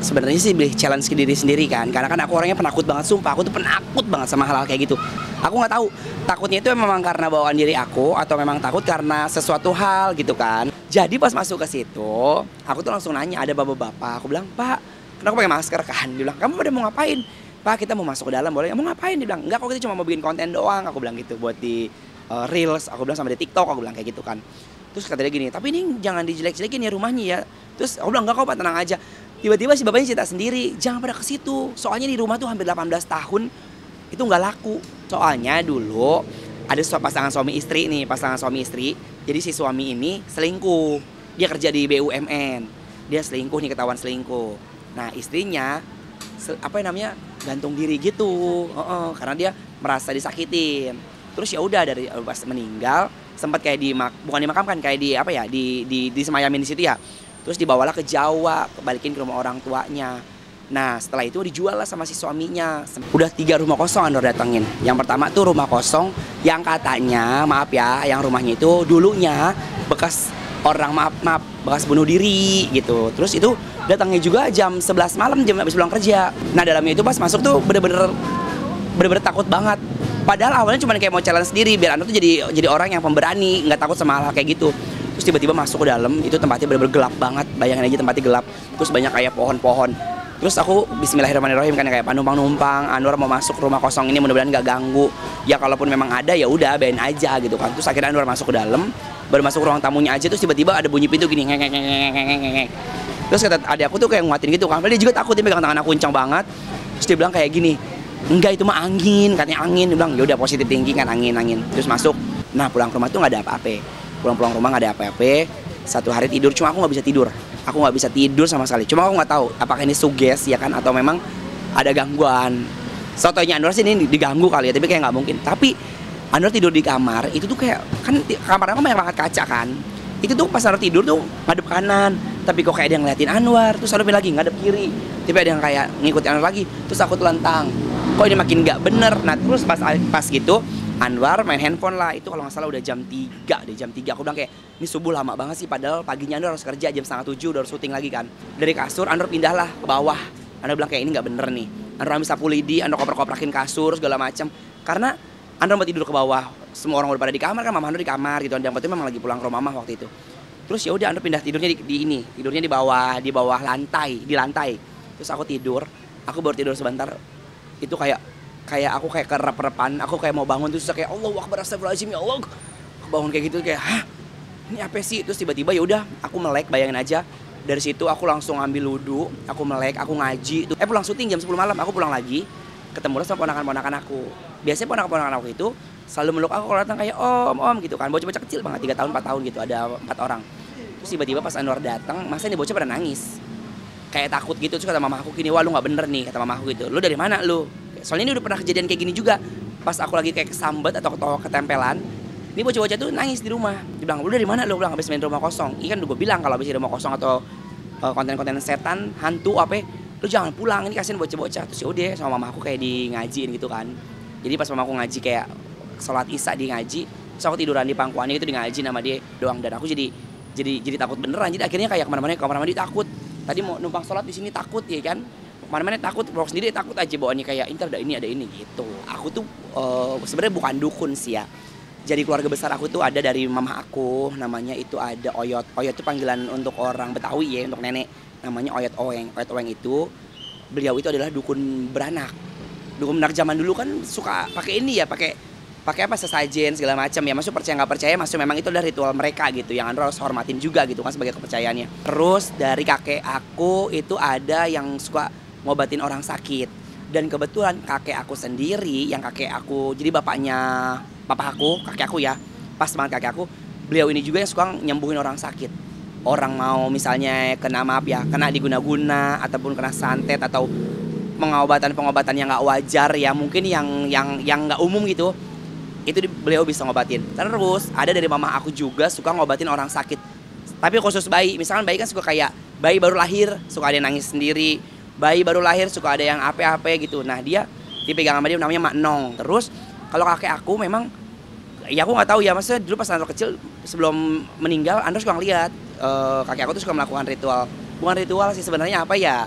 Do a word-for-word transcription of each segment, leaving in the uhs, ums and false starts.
sebenarnya sih beli challenge ke diri sendiri kan, karena kan aku orangnya penakut banget, sumpah aku tuh penakut banget sama hal-hal kayak gitu. Aku nggak tahu takutnya itu memang karena bawaan diri aku atau memang takut karena sesuatu hal gitu kan. Jadi pas masuk ke situ, aku tuh langsung nanya, ada bapak-bapak, aku bilang, "Pak, kenapa pakai masker kan?" Dia bilang, "Kamu pada mau ngapain?" "Pak, kita mau masuk ke dalam, boleh?" "Mau ngapain?" Dia bilang, "Enggak kok, kita cuma mau bikin konten doang." Aku bilang gitu, buat di uh, Reels, aku bilang sama di TikTok, aku bilang kayak gitu kan. Terus kata dia gini, "Tapi ini jangan dijelek-jelekin ya rumahnya ya." Terus aku bilang, "Enggak kok Pak, tenang aja." Tiba-tiba si bapaknya cerita sendiri, "Jangan pada ke situ. Soalnya di rumah tuh hampir delapan belas tahun itu nggak laku." Soalnya dulu ada pasangan suami istri nih, pasangan suami istri. Jadi si suami ini selingkuh. Dia kerja di B U M N. Dia selingkuh nih, ketahuan selingkuh. Nah, istrinya apa namanya? gantung diri gitu. Uh -uh, karena dia merasa disakitin. Terus ya udah dari pas meninggal sempat kayak di bukan dimakamkan, kayak di apa ya? di di disemayamin di situ ya. Terus dibawalah ke Jawa, kebalikin ke rumah orang tuanya. Nah setelah itu dijual lah sama si suaminya. Udah tiga rumah kosong Andor datengin. Yang pertama tuh rumah kosong yang katanya, maaf ya, yang rumahnya itu dulunya bekas orang, maaf maaf, bekas bunuh diri gitu. Terus itu datangnya juga jam sebelas malam, jam habis pulang kerja. Nah dalamnya itu pas masuk tuh bener-bener bener-bener takut banget. Padahal awalnya cuma kayak mau challenge sendiri biar Andor tuh jadi jadi orang yang pemberani, nggak takut sama hal-hal kayak gitu. Terus tiba-tiba masuk ke dalam, itu tempatnya bener-bener gelap banget. Bayangin aja tempatnya gelap. Terus banyak kayak pohon-pohon. Terus aku bismillahirrahmanirrahim kan kayak numpang-numpang, Anwar mau masuk rumah kosong ini mudah-mudahan nggak ganggu. Ya kalaupun memang ada ya udah biarin aja gitu kan. Terus akhirnya Anwar masuk ke dalam, baru masuk ruang tamunya aja terus tiba-tiba ada bunyi pintu gini ngek ngek ngek ngek ngek. Terus kata adik aku tuh kayak nguatin gitu kan. Padahal dia juga takut, dia pegang tangan aku kencang banget. Terus dia bilang kayak gini, "Enggak, itu mah angin," katanya angin. Dia bilang, "Ya udah positif thinking kan, angin-angin." Terus masuk. Nah, pulang ke rumah tuh nggak ada apa-apa. Pulang-pulang rumah nggak ada apa-apa. Satu hari tidur cuma aku nggak bisa tidur. Aku nggak bisa tidur sama sekali. Cuma aku nggak tahu apakah ini suges ya kan atau memang ada gangguan. Sotonya Anwar sih ini diganggu kali ya, tapi kayak nggak mungkin. Tapi Anwar tidur di kamar itu tuh kayak kan kamar aku banyak banget kaca kan. Itu tuh pas Anwar tidur tuh ngadep kanan, tapi kok kayak ada yang ngeliatin Anwar. Terus Anwar lagi ngadep kiri, tapi ada yang kayak ngikutin Anwar lagi. Terus aku telentang. Kok ini makin nggak bener. Nah terus pas pas gitu Anwar main handphone lah, itu kalau nggak salah udah jam tiga deh, jam tiga. Aku bilang kayak, ini subuh lama banget sih, padahal paginya Anwar harus kerja jam setengah tujuh, udah harus syuting lagi kan. Dari kasur, Anwar pindah lah ke bawah. Anwar bilang kayak, ini nggak bener nih. Anwar ambil sapu lidi, Anwar koper-koprakin kasur, segala macam. Karena Anwar mau tidur ke bawah, semua orang udah pada di kamar kan, mama Anwar di kamar gitu. Dan memang lagi pulang ke rumah mama waktu itu. Terus ya udah Anwar pindah tidurnya di, di ini, tidurnya di bawah, di bawah lantai, di lantai. Terus aku tidur, aku baru tidur sebentar, itu kayak kayak aku kayak kerep-repan, aku kayak mau bangun terus kayak Allahu Akbar astagfirullahaladzim ya Allah. Aku bangun kayak gitu kayak, "Hah? Ini apa sih?" Terus tiba-tiba ya udah, aku melek, bayangin aja. Dari situ aku langsung ambil wudu, aku melek, aku ngaji. Eh pulang syuting jam sepuluh malam, aku pulang lagi, ketemu sama ponakan-ponakan aku. Biasanya ponakan-ponakan aku itu selalu meluk aku kalau datang kayak, "Om, om," gitu kan. Bocah-bocah kecil banget, tiga tahun, empat tahun gitu, ada empat orang. Terus tiba-tiba pas Anwar datang, masa ini bocah pada nangis. Kayak takut gitu, terus kata mama aku gini, "Wah lu gak bener nih," kata mama aku gitu. "Lu dari mana lu?" Soalnya ini udah pernah kejadian kayak gini juga. Pas aku lagi kayak kesambet atau ketawa ketempelan, ini bocah-bocah tuh nangis di rumah. Dia bilang, "Lu dari mana lu?" Bilang, "Habis main rumah kosong." Iya kan udah gue bilang kalau habis di rumah kosong atau uh, konten-konten setan, hantu apa, lu jangan pulang, ini kasihan bocah-bocah. Terus yaudah sama mama aku kayak di ngajiin gitu kan. Jadi pas mama aku ngaji kayak sholat isya di ngaji, terus aku tiduran di pangkuannya itu di ngaji nama dia doang. Dan aku jadi jadi jadi takut beneran. Jadi akhirnya kayak kemana-mana, kamar mandi takut. Tadi mau numpang sholat di sini takut ya kan. Mana-mana takut, vlog sendiri takut aja bawaannya kayak inter ada ini ada ini gitu. Aku tuh uh, sebenarnya bukan dukun sih ya. Jadi keluarga besar aku tuh ada dari mama aku, namanya itu ada Oyot. Oyot itu panggilan untuk orang Betawi ya, untuk nenek. Namanya Oyot Oweng. Oyot Oweng itu beliau itu adalah dukun beranak. Dukun beranak zaman dulu kan suka pakai ini ya, pakai pakai apa sesajen segala macam ya. Maksud percaya nggak percaya, maksud memang itu adalah ritual mereka gitu. Yang Anda harus hormatin juga gitu kan sebagai kepercayaannya. Terus dari kakek aku itu ada yang suka ngobatin orang sakit. Dan kebetulan kakek aku sendiri, yang kakek aku, jadi bapaknya papa aku, kakek aku ya, pas banget kakek aku, beliau ini juga yang suka nyembuhin orang sakit. Orang mau misalnya kena maaf ya, kena diguna-guna, ataupun kena santet, atau pengobatan-pengobatan yang gak wajar ya, mungkin yang yang yang gak umum gitu, itu beliau bisa ngobatin. Terus ada dari mama aku juga suka ngobatin orang sakit. Tapi khusus bayi, misalkan bayi kan suka kayak, bayi baru lahir, suka ada yang nangis sendiri, bayi baru lahir suka ada yang ape-ape gitu. Nah dia dipegang sama dia namanya Mak Nong. Terus kalau kakek aku memang, ya aku nggak tahu ya, maksudnya dulu pas Andro kecil sebelum meninggal Andro suka ngeliat uh, kakek aku tuh suka melakukan ritual. Bukan ritual sih sebenarnya apa ya,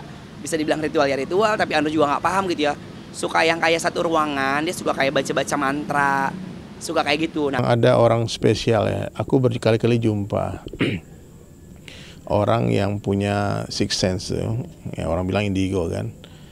bisa dibilang ritual ya ritual, tapi Andro juga nggak paham gitu ya. Suka yang kayak satu ruangan, dia suka kayak baca-baca mantra, suka kayak gitu. Nah, ada orang spesial ya, aku berkali-kali jumpa orang yang punya sixth sense, ya orang bilang indigo kan.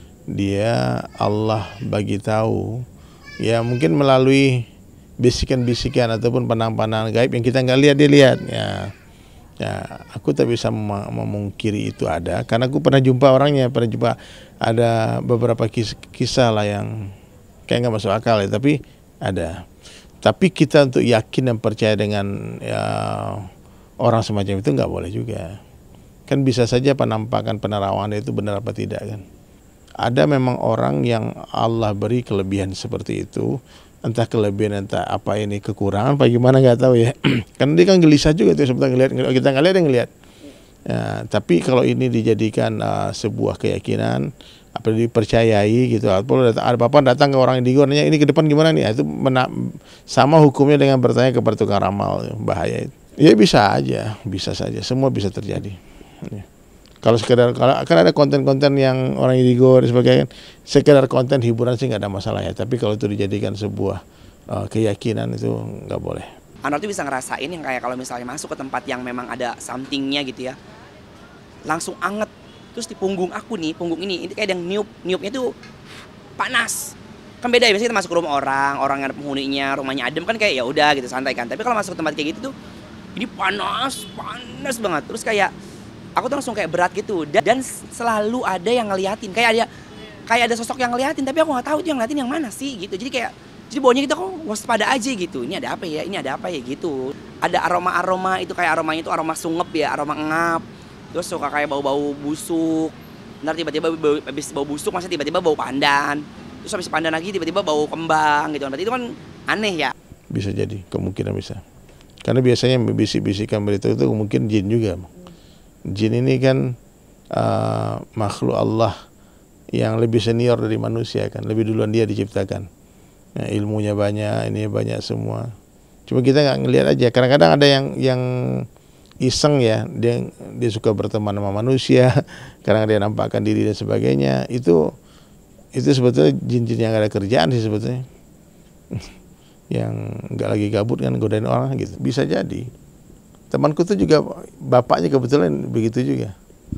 Dia Allah bagi tahu, ya mungkin melalui bisikan-bisikan ataupun pandangan-pandangan gaib yang kita nggak lihat, dia lihat. Ya, ya aku tak bisa mem memungkiri itu ada, karena aku pernah jumpa orangnya, pernah jumpa ada beberapa kisah, kisah lah yang kayak nggak masuk akal ya, tapi ada. Tapi kita untuk yakin dan percaya dengan ya, orang semacam itu nggak boleh juga. Kan bisa saja penampakan penerawangan itu benar apa tidak kan. Ada memang orang yang Allah beri kelebihan seperti itu, entah kelebihan entah apa ini kekurangan apa gimana nggak tahu ya. Kan dia kan gelisah juga tuh sebetulnya ngelihat, kita nggak lihat, dia ngelihat. Ya, tapi kalau ini dijadikan uh, sebuah keyakinan, apa dipercayai gitu, atau ada apa datang ke orang indigo nanya ini ke depan gimana nih, itu mena, sama hukumnya dengan bertanya kepada tukang ramal, bahaya itu. Ya bisa aja, bisa saja, semua bisa terjadi. Ya. Kalau sekedar, kalau akan ada konten-konten yang orang indigo dan sebagainya, sekedar konten hiburan sih nggak ada masalah ya. Tapi kalau itu dijadikan sebuah uh, keyakinan itu nggak boleh. Andro tuh bisa ngerasain yang kayak kalau misalnya masuk ke tempat yang memang ada somethingnya gitu ya, langsung anget. Terus di punggung aku nih, punggung ini, ini kayak yang niup, niupnya tuh panas. Kan beda ya, biasanya kita masuk ke rumah orang, orang yang ada penghuninya, rumahnya adem kan kayak ya udah gitu santai kan. Tapi kalau masuk ke tempat kayak gitu tuh, ini panas, panas banget. Terus kayak aku tuh langsung kayak berat gitu, dan, dan selalu ada yang ngeliatin, kayak ada kayak ada sosok yang ngeliatin, tapi aku nggak tahu itu yang ngeliatin yang mana sih gitu. Jadi kayak jadi baunya kita kok waspada aja gitu. Ini ada apa ya? Ini ada apa ya gitu. Ada aroma-aroma itu kayak aromanya itu aroma sungep ya, aroma ngap. Terus suka kayak bau-bau busuk. Ntar tiba-tiba habis bau busuk, masa tiba-tiba bau pandan. Terus habis pandan lagi tiba-tiba bau kembang gitu. Berarti itu kan aneh ya. Bisa jadi, kemungkinan bisa. Karena biasanya bisik-bisikan berita itu mungkin jin juga. Jin ini kan uh, makhluk Allah yang lebih senior dari manusia kan, lebih duluan dia diciptakan. Nah, ilmunya banyak, ini banyak semua. Cuma kita nggak ngelihat aja. Kadang-kadang ada yang yang iseng ya, dia dia suka berteman sama manusia, kadang dia nampakkan diri dan sebagainya. Itu itu sebetulnya jin-jin yang ada kerjaan sih sebetulnya. Yang nggak lagi gabut kan godain orang gitu. Bisa jadi. Temanku tuh juga bapaknya kebetulan begitu juga.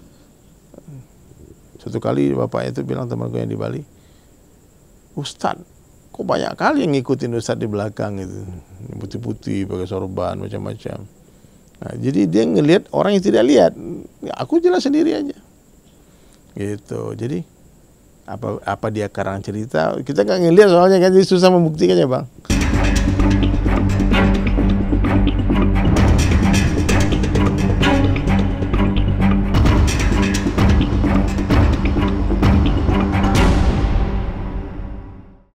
Satu kali bapaknya itu bilang, temanku yang di Bali, Ustadz, kok banyak kali yang ngikutin Ustadz di belakang itu, putih-putih pakai sorban macam-macam. Nah, jadi dia ngelihat orang yang tidak lihat. Aku jelas sendiri aja. Gitu. Jadi apa apa dia karang cerita, kita nggak ngelihat soalnya kan, jadi susah membuktikannya bang.